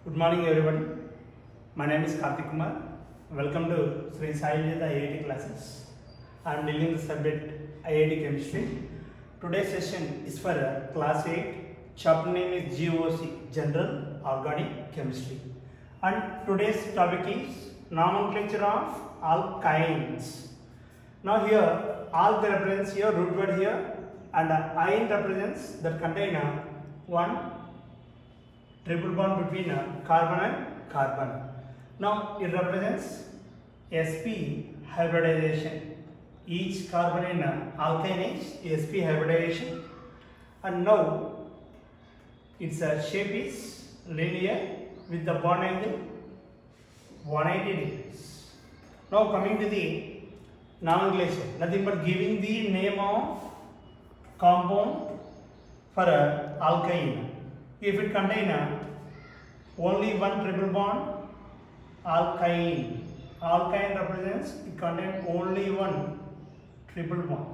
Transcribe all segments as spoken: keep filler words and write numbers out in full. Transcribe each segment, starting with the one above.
Good morning everybody. My name is Karthik Kumar. Welcome to Sri Sai Vijayada I I T classes. I am dealing with the subject I I T Chemistry. Today's session is for class eight. Chapter name is G O C, General Organic Chemistry. And today's topic is nomenclature of alkynes. Now here alk represents here root word here, and ine represents that contain a one triple bond between a carbon and carbon. Now it represents sp hybridization. Each carbon in alkyne is sp hybridization, and now its uh, shape is linear with the bond angle one hundred eighty degrees. Now coming to the nomenclature, nothing but giving the name of compound for a alkyne. If it contain a only one triple bond, alkyne. Alkyne represents it contains only one triple bond.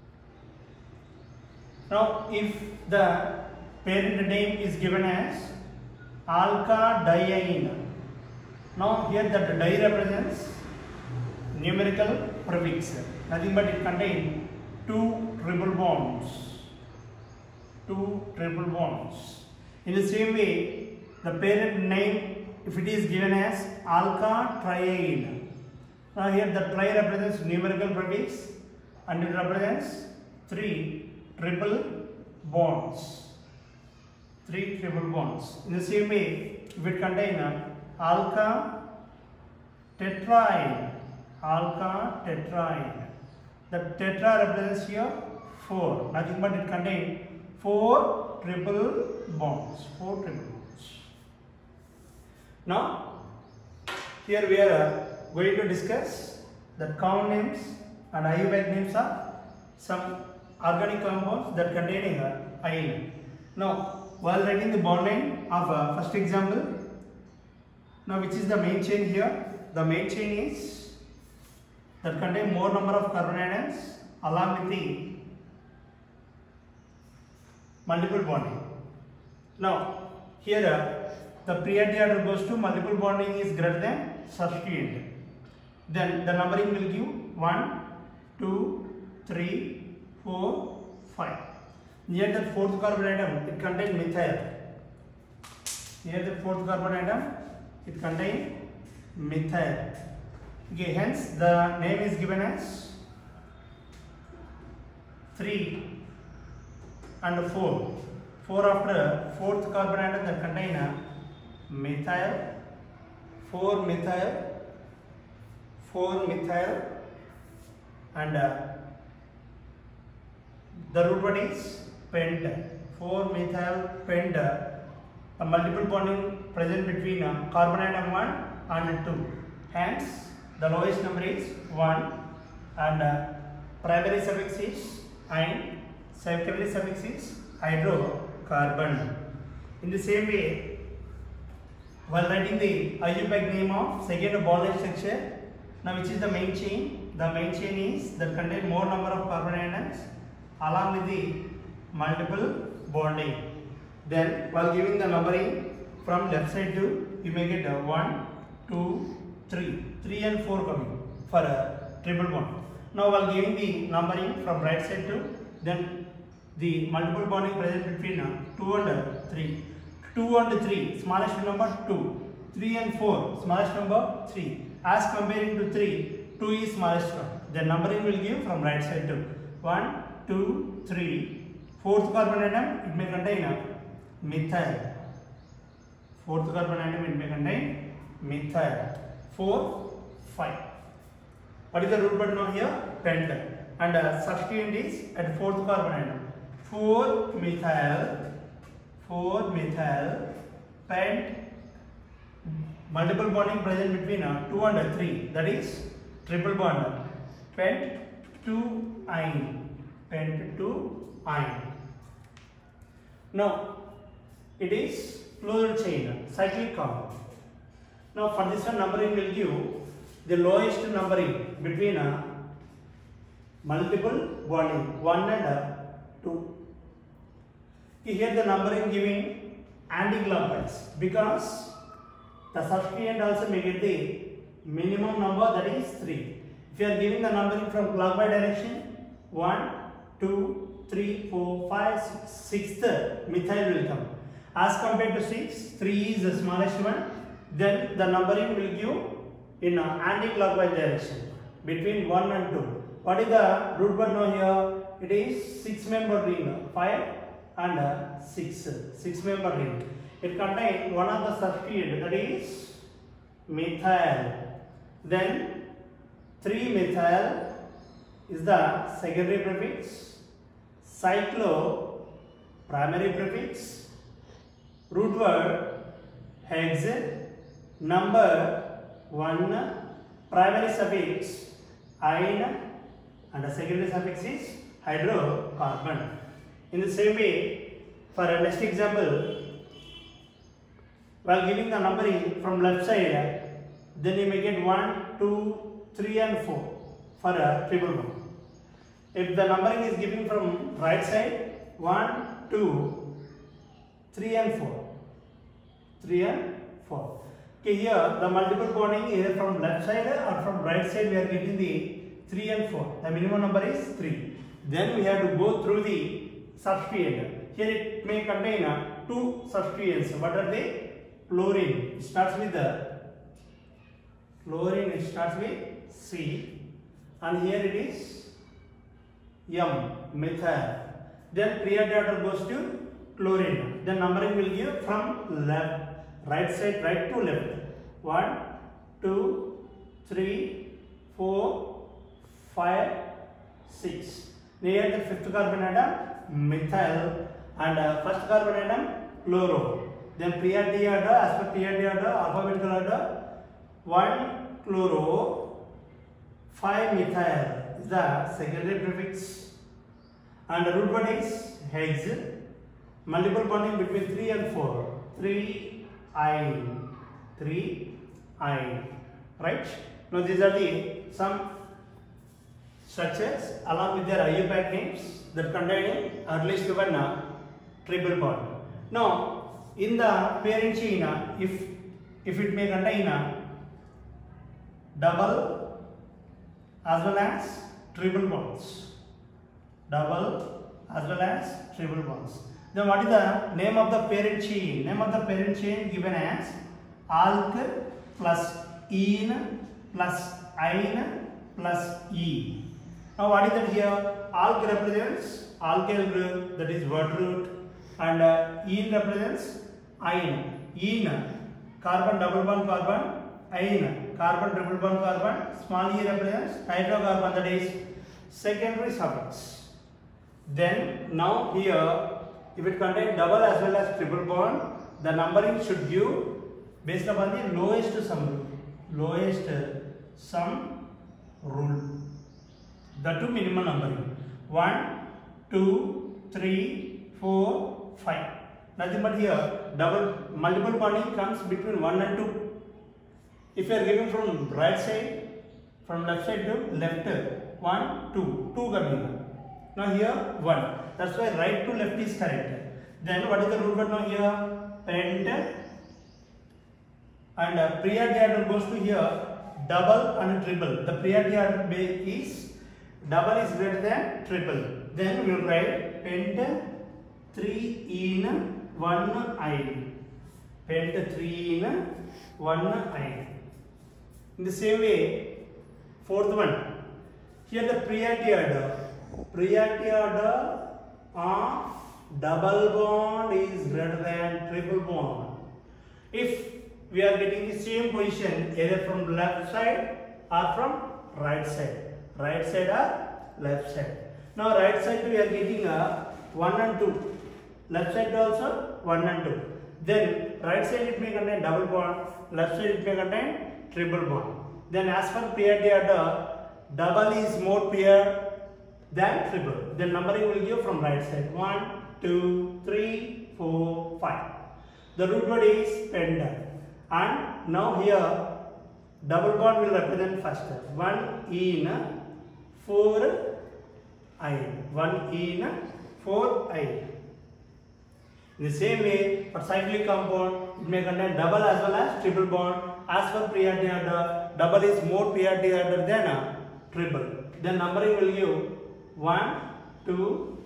Now, if the parent name is given as alkadiene, now here that di represents numerical prefix. Nothing but it contains two triple bonds. Two triple bonds. In the same way, the parent name, if it is given as alkatriene, now here the tri represents numerical prefix and it represents three triple bonds. Three triple bonds. In the same way, if it contains alka tetraene, alka tetraene, the tetra represents here four. Nothing but it contains four triple bonds. Four triple bonds. Now, here we are going to discuss the common names and isotopic names of some organic compounds that containing iron. Now, while writing the bond name of uh, first example, now which is the main chain here? The main chain is that contain more number of carbon atoms along with the multiple bonding. Now, here uh, the priority order goes to multiple bonding is greater than substituent. Then the numbering will give one, two, three, four, five. Near the fourth carbon atom, it contains methyl. Near the fourth carbon atom, it contains methyl. Okay, hence the name is given as three and four. four after fourth carbon atom that contain a methyl, four methyl, four methyl, and uh, the root word is pent. four methyl pent. A multiple bonding present between uh, carbon atom one and two. Hence, the lowest number is one, and uh, primary suffix is ine, secondary suffix is hydrocarbon. In the same way, while writing the isotopic name of second bonded structure, now which is the main chain? The main chain is that contain more number of carbon atoms along with the multiple bonding. Then, while giving the numbering from left side to, you may get a one, two, three, three and four coming for a triple bond. Now, while giving the numbering from right side to, then the multiple bonding present between uh, two and three. two and three, smallest number two. three and four, smallest number three. As comparing to three, two is smallest one. The numbering will give from right side to one, two, three. Fourth carbon atom, it may contain a methyl. Fourth carbon atom, it may contain methyl. four, five. What is the root word now here? Pent. And uh, substituent is at fourth carbon atom. four methyl, four methyl, pent, multiple bonding present between uh, two and uh, three, that is triple bond, pent two ine, pent two ine. Now, it is fluid chain, cyclic compound. Now, for this one, numbering will give the lowest numbering between uh, multiple bonding, one and uh, two. Here the numbering giving anticlockwise because the substituent also may get the minimum number, that is three. If you are giving the numbering from clockwise direction, one, two, three, four, five, six, sixth methyl will come. As compared to six, three is the smallest one. Then the numbering will give in anti-clockwise direction between one and two. What is the root word now here? It is six-member ring, five and uh, six, six-member ring. It contains one of the substituent, that is methyl. Then three methyl is the secondary prefix, cyclo primary prefix, root word hex, number one, primary suffix ine, and the secondary suffix is hydrocarbon. In the same way, for a next example, while giving the numbering from left side, then you may get one, two, three and four for a triple bond. If the numbering is given from right side, one, two, three and four. three and four. Okay, here the multiple bonding either from left side or from right side, we are getting the three and four. The minimum number is three. Then we have to go through the substituent. Here it may contain uh, two substituents. What are they? Fluorine. It starts with the fluorine. It starts with C, and here it is M, methyl. Then priority order goes to chlorine. Then numbering will give from left, right side, right to left. One, two, three, four, five, six. Near the fifth carbon atom, methyl, and uh, first carbon atom, chloro. Then priority order, as per priority order, alphabetical order, one chloro, five methyl is the secondary prefix, and the root word is hex. Multiple bonding between three and four, three ine, three ine, right? Now these are the some structures along with their I U P A C names that contain at least one uh, triple bond. Now in the parent chain, if if it may contain a double as well as triple bonds, double as well as triple bonds. Then what is the name of the parent chain? Name of the parent chain given as alk plus ene plus ine plus E. Now what is that here? Alk represents alkyl group, that is word root, and uh, ene represents ine. Ene, carbon double bond carbon, ine, carbon triple bond carbon, small e represents hydrocarbon, that is secondary suffix. Then now here, if it contains double as well as triple bond, the numbering should give based upon the lowest sum rule. Lowest sum rule. The two minimum numbering. one, two, three, four, five. Nothing but here double multiple bonding comes between one and two. If you are giving from right side, from left side to left, one, two, two coming. Now here one. That's why right to left is correct. Then what is the root word now here? Pent. And uh, priority order goes to here double and triple. The priority order is double is greater than triple. Then we will write pent three in one ine. Pent three in one ine. In the same way, fourth one. Here the priority order. Priority order of double bond is greater than triple bond. If we are getting the same position either from left side or from right side. Right side or left side. Now right side we are getting a one and two. Left side also one and two. Then right side it may contain double bond. Left side it may contain triple bond. Then as per priority order, double is more pure than triple. Then numbering will give from right side. one, two, three, four, five. The root word is pent. And now here double bond will represent first. one in four ine. one in four ine. In the same way, for cyclic compound, it may contain double as well as triple bond. As per priority order, double is more priority order than a triple. Then numbering will give one, two,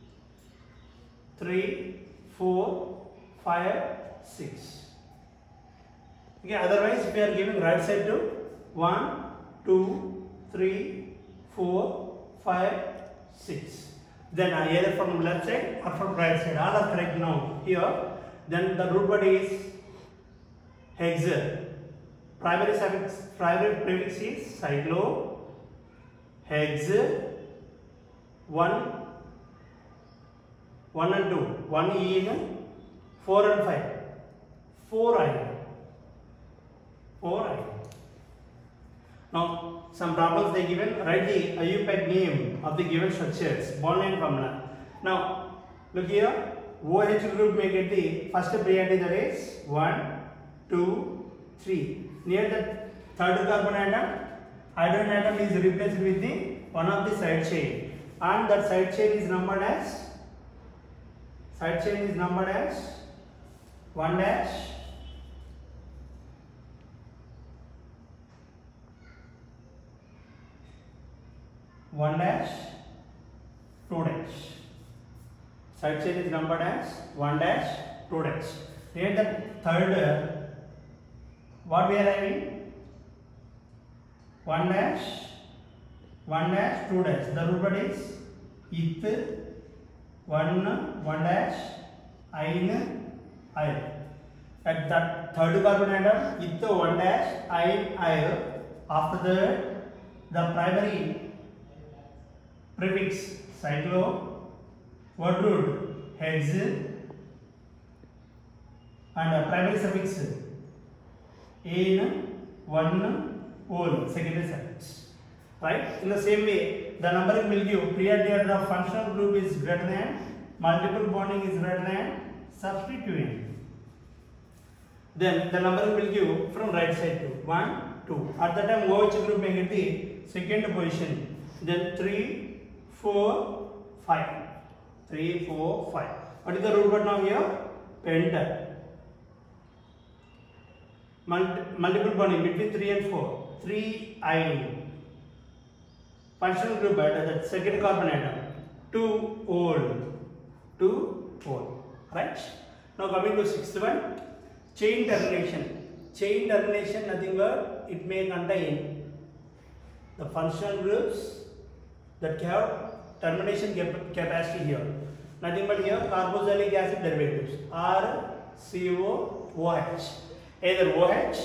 three, four, five, six. Okay, otherwise if we are giving right side to one, two, three, four, five, six. Then uh, either from left side or from right side, all are correct now here. Then the root word is hex. Primary suffix, primary prefix is cyclo, hex, one, one and two, one in, four and five, four I, four I. Now some problems they given, write the I U P A C name of the given structures, bond line formula. Now look here, O H group may get the first priority, that is one, two, three. Near the third carbon atom, hydrogen atom is replaced with the one of the side chain, and that side chain is numbered as side chain is numbered as one dash, one dash, two dash. Side chain is numbered as one dash, two dash. Near the third, what we are having? one dash, one dash, two dash. The root word is ith, one, one dash, ein, I. At that third carbon atom, ith, one dash, ein, I. After that, the primary prefix cyclo, word root hex, and uh, primary suffix in, one, all, secondary suffix. Right? In the same way, the numbering will give priority order of functional group is greater than, multiple bonding is greater than, substituting. Then the numbering will give from right side to one, two. At that time, O H group may get the second position. Then three, four, five. three, four, five. What is the root word now here? Penta. Multiple bonding between three and four. three I. Functional group at that second carbon atom. two old. two old. Right? Now coming to sixth one. Chain termination. Chain termination, nothing but it may contain the functional groups that have termination cap capacity here. Nothing but here carboxylic acid derivatives R C O O H. Either OH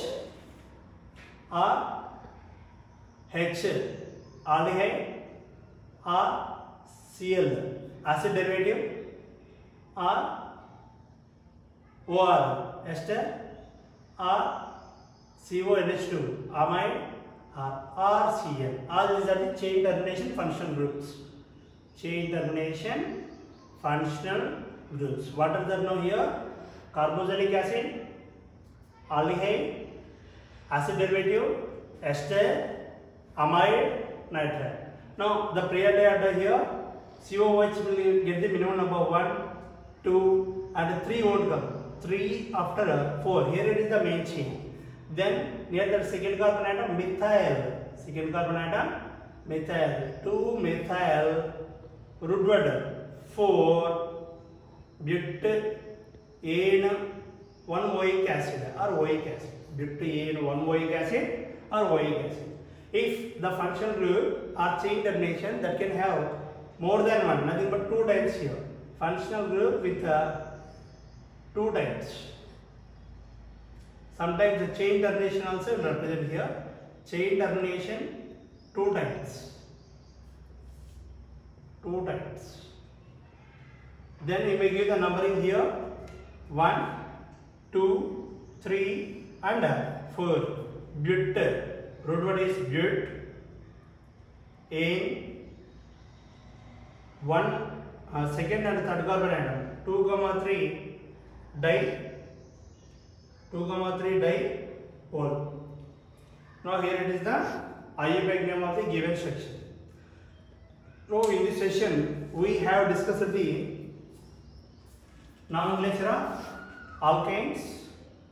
or H, aldehyde, or Cl, acid derivative, or O R, ester, or C O N H two, amide, or R C L. All these are the chain termination functional groups. Chain termination functional groups. What are there now here? Carboxylic acid, aldehyde, acid derivative, ester, amide, nitrite. Now the priority order here, C O O H will get the minimum number one, two, and three won't come. three after four. Here it is the main chain. Then near the second carbon atom, methyl. Second carbon atom, methyl. two methyl, root word four, butane, one oic acid or oic acid. Butane, one oic acid or oic acid. If the functional group or chain termination that can have more than one, nothing but two times here. Functional group with uh, two times. Sometimes the chain termination also represent here. Chain termination two times. Two times. Then we may give the numbering here one, two, three, and four. But root word is but. A one uh, second and third carbon atom. Two comma three di. Two comma three di whole. Now here it is the I U P A C name of the given section. Now in this session we have discussed the nomenclature of alkanes,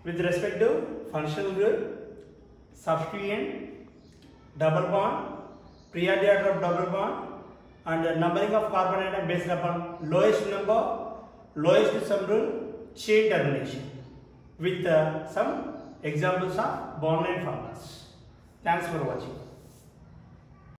with respect to functional group, substituent, double bond, priority order of double bond, and the numbering of carbon atom based upon lowest number, lowest sum rule, chain termination, with uh, some examples of bond line formulas. Thanks for watching.